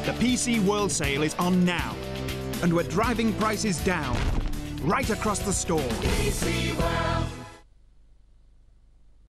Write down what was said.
The PC World Sale is on now, and we're driving prices down right across the store. PC World.